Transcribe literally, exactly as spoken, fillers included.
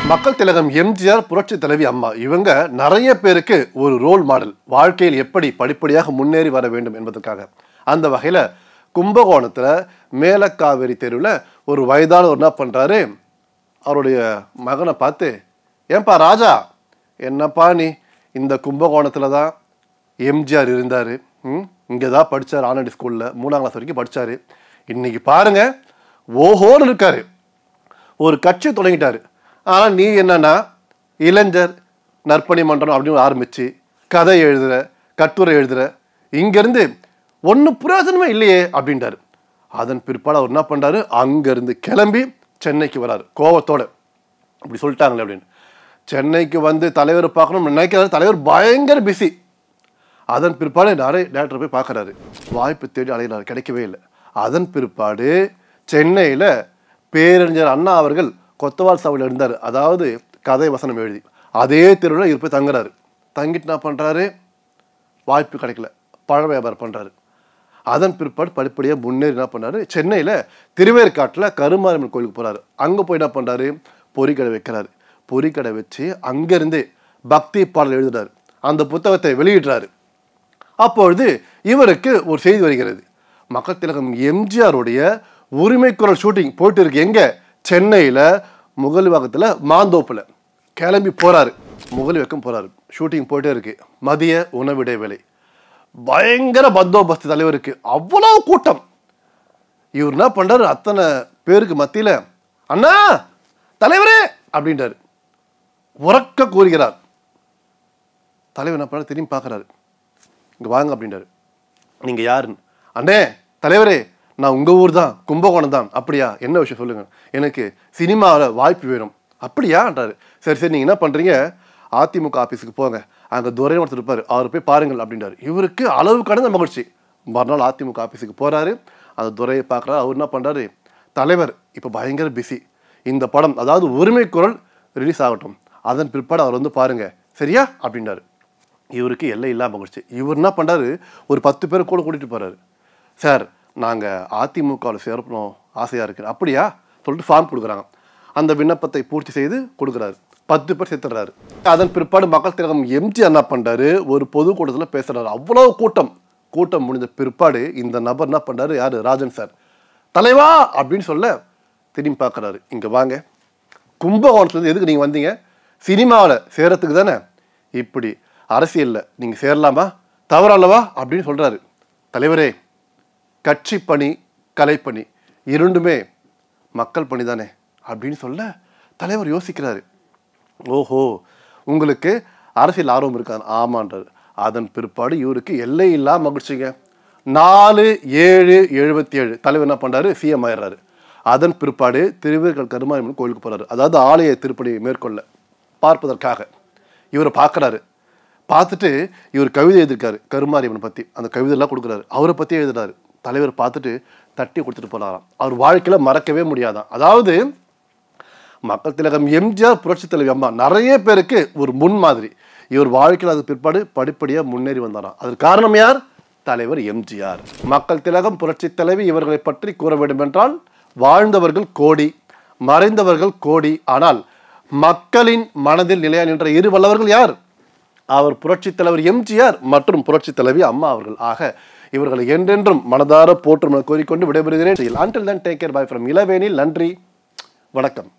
மக்கள் திலகம் எம்ஜிஆர், புரட்சி தலைவி அம்மா இவங்க நிறைய பேருக்கு ஒரு ரோல் மாடல். வாழ்க்கையில் எப்படி படிப்படியாக முன்னேறி வர வேண்டும் என்பதற்காக. அந்த வகையில் கும்பகோணத்தில் மேலக்காவேரி தெருவில் ஒரு வயதானவர் என்ன பண்ணுறாரு, அவருடைய மகனை பார்த்து, ஏன்பா ராஜா, என்னப்பா நீ இந்த கும்பகோணத்தில் தான் எம்ஜிஆர் இருந்தார், ம் இங்கே தான் படித்தார், ஆனடி ஸ்கூலில் மூணாம் கிளாஸ் வரைக்கும் படித்தார். இன்றைக்கி பாருங்கள் ஓஹோன்னு இருக்கார், ஒரு கட்சி தொடங்கிட்டார். ஆனால் நீ என்னன்னா இளைஞர் நற்பணி மன்றம் அப்படின்னு ஆரம்பித்து கதை எழுதுகிற, கட்டுரை எழுதுகிற, இங்கேருந்து ஒன்றும் பிரயோஜனமே இல்லையே அப்படின்றாரு. அதன் பிற்பாடு அவர் என்ன பண்ணுறாரு, அங்கேருந்து கிளம்பி சென்னைக்கு வராரு கோவத்தோடு. அப்படி சொல்லிட்டாங்களே அப்படின்னு சென்னைக்கு வந்து தலைவர் பார்க்கணும் நினைக்கிறாரு. தலைவர் பயங்கர பிஸி. அதன் பிற்பாடு நிறைய டேரக்டர் போய் பார்க்குறாரு, வாய்ப்பு தேடி அலைகிறாரு, கிடைக்கவே இல்லை. அதன் பிற்பாடு சென்னையில் பேரறிஞர் அண்ணா அவர்கள் கொத்தவால் சாவடியில் இருந்தார், அதாவது கதை வசனம் எழுதி. அதே தெருவில் இவர் போய் தங்குறாரு. தங்கிட்டு என்ன பண்ணுறாரு, வாய்ப்பு கிடைக்கல, பழ வியாபாரம் பண்ணுறாரு. அதன் பிற்பாடு படிப்படியாக முன்னேறி என்ன பண்ணாரு, சென்னையில் திருவேற்காட்டில் கருமாரியம்மன் கோயிலுக்கு போகிறாரு. அங்கே போய் என்ன பண்ணுறாரு, பொறிக்கடை வைக்கிறாரு. பொறிக்கடை வச்சு அங்கேருந்து பக்தி பாடல் எழுதுறாரு. அந்த புத்தகத்தை வெளியிடுறாரு. அப்பொழுது இவருக்கு ஒரு செய்தி வருகிறது, மக்கள் திலகம் எம்ஜிஆருடைய உரிமை குரல் ஷூட்டிங் போயிட்டு இருக்கு. எங்கே, சென்னையில் முகலிவாக்கத்தில் மாந்தோப்பில். கிளம்பி போகிறாரு, முகலிவாக்கம் போகிறாரு. ஷூட்டிங் போயிட்டே இருக்கு. மதிய உணவிடை வேலை. பயங்கர பந்தோபஸ்து தலைவருக்கு, அவ்வளோ கூட்டம். இவர் என்ன பண்ணுறாரு, அத்தனை பேருக்கு மத்தியில் அண்ணா தலைவரே அப்படின்றாரு. உறக்க கூறுகிறார். தலைவர் என்ன பண்ணார், திரும்பி பார்க்குறாரு, இங்கே வாங்க அப்படின்றாரு. நீங்கள் யாருன்னு, அண்ணே தலைவரே நான் உங்கள் ஊர் தான், கும்பகோணம் தான். அப்படியா, என்ன விஷயம் சொல்லுங்கள், எனக்கு சினிமாவில் வாய்ப்பு வேணும். அப்படியான்றாரு. சரி சரி நீங்கள் என்ன பண்ணுறீங்க, அதிமுக ஆஃபீஸுக்கு போங்க, அங்கே துரை ஒருத்தர் இருப்பார், அவர் போய் பாருங்கள் அப்படின்றாரு. இவருக்கு அளவு கடந்த மகிழ்ச்சி. மறுநாள் அதிமுக ஆஃபீஸுக்கு போகிறாரு. அந்த துரையை பார்க்குறாரு. அவர் என்ன பண்ணுறாரு, தலைவர் இப்போ பயங்கர பிஸி, இந்த படம் அதாவது உரிமை குரல் ரிலீஸ் ஆகட்டும், அதன் பிற்பாடு அவர் வந்து பாருங்கள் சரியா அப்படின்றாரு. இவருக்கு எல்லை இல்லாம மகிழ்ச்சி. இவர் என்ன பண்ணுறாரு, ஒரு பத்து பேர் கூட கூட்டிகிட்டு போகிறாரு. சார் நாங்கள் அதிமுகவில் சேரணும் ஆசையாக இருக்குது. அப்படியா சொல்லிட்டு ஃபார்ம் கொடுக்குறாங்க. அந்த விண்ணப்பத்தை பூர்த்தி செய்து கொடுக்குறாரு. பத்து பேர் சேர்த்துடுறாரு. அதன் பிற்பாடு மக்கள் திலகம் எம்ஜிஆர் என்ன பண்ணுறாரு, ஒரு பொதுக்கூட்டத்தில் பேசுகிறாரு. அவ்வளோ கூட்டம். கூட்டம் முடிஞ்ச பிற்பாடு இந்த நபர் என்ன பண்ணுறாரு, யார், ராஜன் சார், தலைவா அப்படின்னு சொல்ல திரும்பி பார்க்குறாரு. இங்கே வாங்க, கும்பகோணத்துலேருந்து எதுக்கு நீங்கள் வந்தீங்க, சினிமாவில் சேரத்துக்கு தானே, இப்படி அரசியலில் நீங்கள் சேரலாமா, தவறல்லவா அப்படின்னு சொல்கிறாரு. தலைவரே, கட்சி பணி கலைப்பணி இரண்டுமே மக்கள் பணி தானே அப்படின்னு சொல்ல தலைவர் யோசிக்கிறாரு. ஓஹோ, உங்களுக்கு அரசியல் ஆர்வம் இருக்காது. ஆமான்றார். அதன் பிற்பாடு இவருக்கு எல்லை இல்லாம மகிழ்ச்சிங்க. நாலு ஏழு எழுபத்தி ஏழு தலைவர் என்ன பண்ணுறாரு, சிஎம் ஆயிடுறாரு. அதன் பிற்பாடு திருவேற்காடு கருமாரியம்மன் கோயிலுக்கு போகிறாரு. அதாவது ஆலய திருப்பணி மேற்கொள்ள பார்ப்பதற்காக இவரை பார்க்குறாரு. பார்த்துட்டு இவர் கவிதை எழுதியிருக்காரு கருமாரியம்மன் பற்றி. அந்த கவிதையெல்லாம் கொடுக்குறாரு. அவரை பற்றி எழுதுறாரு. தலைவர் பார்த்துட்டு தட்டி கொடுத்துட்டு போனாராம். அவர் வாழ்க்கையில் மறக்கவே முடியாதான். அதாவது மக்கள் திலகம் எம்ஜிஆர், புரட்சி தலைவி அம்மா நிறைய பேருக்கு ஒரு முன்மாதிரி. இவர் வாழ்க்கையில் அது பிற்பாடு படிப்படியாக முன்னேறி வந்தாராம். அதற்கு காரணம் யார், தலைவர் எம்ஜிஆர். மக்கள் திலகம், புரட்சி தலைவி இவர்களை பற்றி கூற வேண்டும் என்றால், வாழ்ந்தவர்கள் கோடி, மறைந்தவர்கள் கோடி. ஆனால் மக்களின் மனதில் நிலையா நின்ற இரு வல்லவர்கள் யார், அவர் புரட்சி தலைவர் எம்ஜிஆர் மற்றும் புரட்சி தலைவி அம்மா அவர்கள். ஆக இவர்களை என்றென்றும் மனதார போற்றும் கோரிக்கொண்டு விடைபெறுகிறேன். Until then, take care, bye from இளவேனில். நன்றி, வணக்கம்.